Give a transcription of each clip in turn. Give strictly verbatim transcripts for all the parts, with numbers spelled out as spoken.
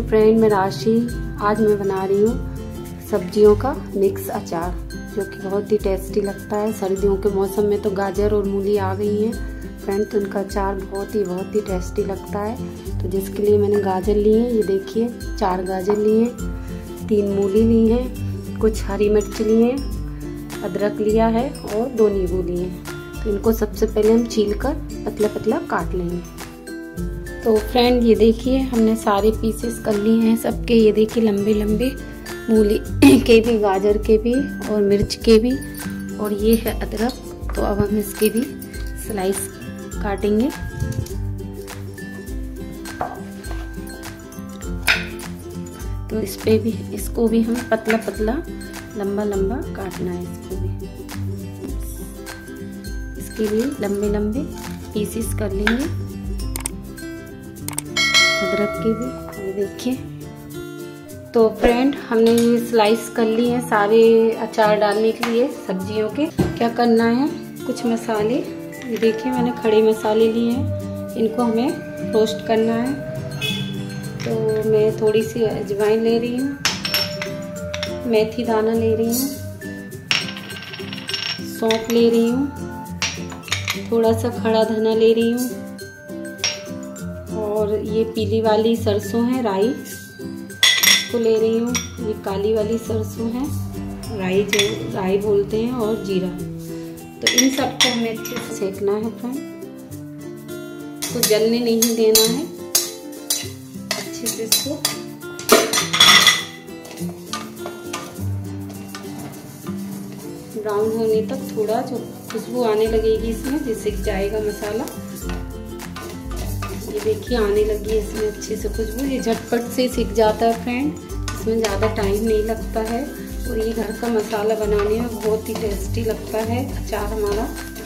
Friend, मैं राशि। आज मैं बना रही हूँ सब्जियों का मिक्स अचार, जो कि बहुत ही टेस्टी लगता है। सर्दियों के मौसम में तो गाजर और मूली आ गई हैं फ्रेंड, तो उनका अचार बहुत ही बहुत ही टेस्टी लगता है। तो जिसके लिए मैंने गाजर ली है, ये देखिए चार गाजर लिए हैं, तीन मूली ली हैं, कुछ हरी मिर्च ली हैं, अदरक लिया है और दो नींबू लिए हैं। तो इनको सबसे पहले हम छील कर पतला पतला काट लेंगे। तो फ्रेंड ये देखिए हमने सारे पीसेस कर लिए हैं सबके। ये देखिए लंबे लंबे मूली के भी, गाजर के भी और मिर्च के भी, और ये है अदरक। तो अब हम इसके भी स्लाइस काटेंगे। तो इस पे भी, इसको भी हम पतला पतला लंबा लंबा काटना है। इसको भी इसके लिए लंबे लंबे पीसेस कर लेंगे अदरक के भी। ये देखिए, तो फ्रेंड हमने ये स्लाइस कर ली है सारे अचार डालने के लिए सब्जियों के। क्या करना है, कुछ मसाले, ये देखिए मैंने खड़े मसाले लिए हैं, इनको हमें रोस्ट करना है। तो मैं थोड़ी सी अजवाइन ले रही हूँ, मेथी दाना ले रही हूँ, सौंफ ले रही हूँ, थोड़ा सा खड़ा धना ले रही हूँ, और ये पीली वाली सरसों है, राई को ले रही हूँ। ये काली वाली सरसों है, राई जो राई बोलते हैं, और जीरा। तो इन सबको हमें अच्छे से सेकना है फ्रेंड, तो जलने नहीं देना है। अच्छे से इसको ब्राउन होने तक, थोड़ा जो खुशबू आने लगेगी इसमें, जिससे सिक जाएगा मसाला। ये देखिए आने लगी है इसमें अच्छे से खुशबू। ये झटपट से सिक जाता है फ्रेंड, इसमें ज़्यादा टाइम नहीं लगता है, और ये घर का मसाला बनाने में बहुत ही टेस्टी लगता है अचार हमारा।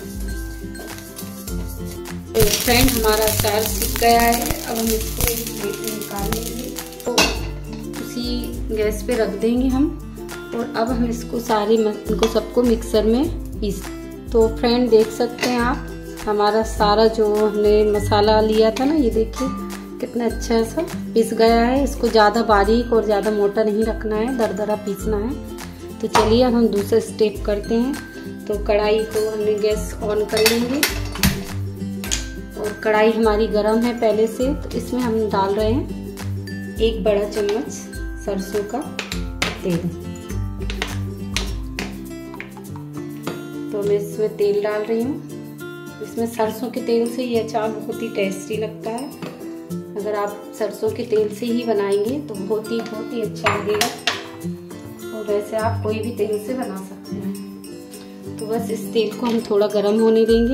तो फ्रेंड हमारा अचार सिक गया है, अब हम इसको एक प्लेट में निकाल लेंगे। तो उसी गैस पे रख देंगे हम, और अब हम इसको सारे इनको सबको मिक्सर में पीस। तो फ्रेंड देख सकते हैं आप, हमारा सारा जो हमने मसाला लिया था ना, ये देखिए कितना अच्छा सा पीस गया है। इसको ज़्यादा बारीक और ज़्यादा मोटा नहीं रखना है, दरदरा पीसना है। तो चलिए अब हम दूसरा स्टेप करते हैं। तो कढ़ाई को हमने गैस ऑन कर लेंगे, और कढ़ाई हमारी गर्म है पहले से। तो इसमें हम डाल रहे हैं एक बड़ा चम्मच सरसों का तेल। तो मैं इसमें तेल डाल रही हूँ। इसमें सरसों के तेल से ये अचार बहुत ही टेस्टी लगता है। अगर आप सरसों के तेल से ही बनाएंगे तो बहुत ही बहुत ही अच्छा लगेगा, और वैसे आप कोई भी तेल से बना सकते हैं। तो बस इस तेल को हम थोड़ा गर्म होने देंगे।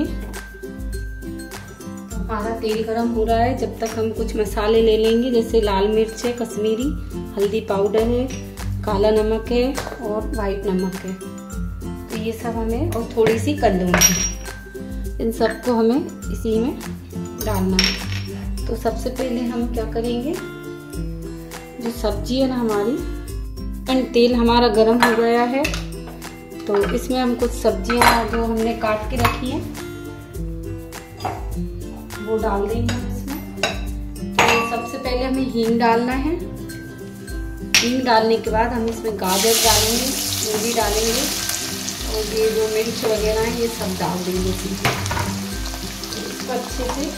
तो हमारा तेल गर्म हो रहा है, जब तक हम कुछ मसाले ले लेंगे, जैसे लाल मिर्च है कश्मीरी, हल्दी पाउडर है, काला नमक है और वाइट नमक है। तो ये सब हमें, और थोड़ी सी कलौंजी, इन सबको हमें इसी में डालना है। तो सबसे पहले हम क्या करेंगे, जो सब्जी है ना हमारी, तेल हमारा गर्म हो गया है, तो इसमें हम कुछ सब्जियां जो हमने काट के रखी हैं वो डाल देंगे इसमें। तो सबसे पहले हमें हींग डालना है। हींग डालने के बाद हम इसमें गाजर डालेंगे, मूली डालेंगे, और ये जो मिर्च वगैरह है ये सब डाल देंगे इसमें। तो इसको अच्छे से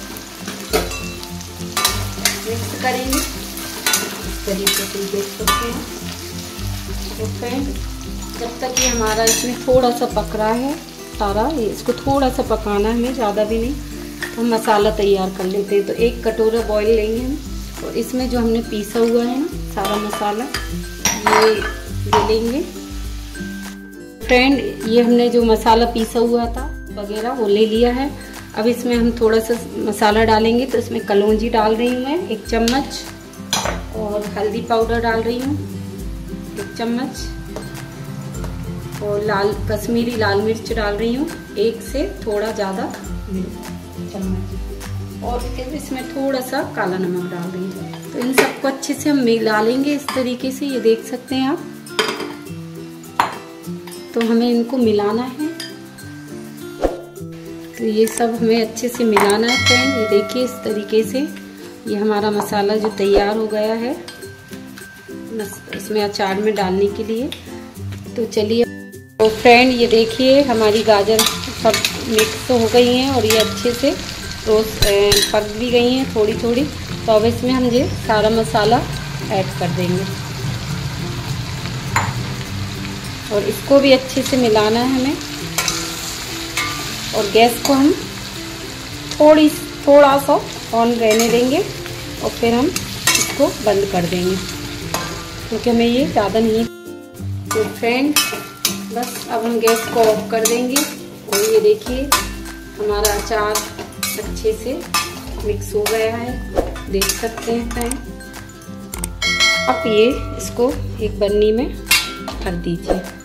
मिक्स करेंगे, इस तरीके से देख सकते हैं। तो फ्रेंड जब तक ये हमारा इसमें थोड़ा सा पक रहा है सारा, ये इसको थोड़ा सा पकाना है हमें, ज़्यादा भी नहीं। तो हम मसाला तैयार कर लेते हैं। तो एक कटोरा बॉयल लेंगे हम, और इसमें जो हमने पीसा हुआ है ना सारा मसाला, ये ले लेंगे फ्रेंड। ये हमने जो मसाला पीसा हुआ था वगैरह वो ले लिया है। अब इसमें हम थोड़ा सा मसाला डालेंगे। तो इसमें कलौंजी डाल रही हूँ मैं एक चम्मच, और हल्दी पाउडर डाल रही हूँ एक चम्मच, और लाल कश्मीरी लाल मिर्च डाल रही हूँ एक से थोड़ा ज़्यादा चम्मच, और फिर इसमें थोड़ा सा काला नमक डाल रही हूँ। तो इन सबको अच्छे से हम मिला लेंगे इस तरीके से, ये देख सकते हैं आप। तो हमें इनको मिलाना है। तो ये सब हमें अच्छे से मिलाना है फ्रेंड। ये देखिए इस तरीके से ये हमारा मसाला जो तैयार हो गया है। इसमें अचार में डालने के लिए। तो चलिए, तो फ्रेंड ये देखिए हमारी गाजर सब मिक्स हो गई हैं और ये अच्छे से रोस्ट पक भी गई हैं थोड़ी थोड़ी। तो अब इसमें हम ये सारा मसाला ऐड कर देंगे और इसको भी अच्छे से मिलाना है हमें। और गैस को हम थोड़ी थोड़ा सा ऑन रहने देंगे और फिर हम इसको बंद कर देंगे क्योंकि हमें ये ज़्यादा नहीं। तो फ्रेंड बस अब हम गैस को ऑफ कर देंगे और ये देखिए हमारा अचार अच्छे से मिक्स हो गया है, देख सकते हैं फ्रेंड। अब ये इसको एक बन्नी में कर दीजिए।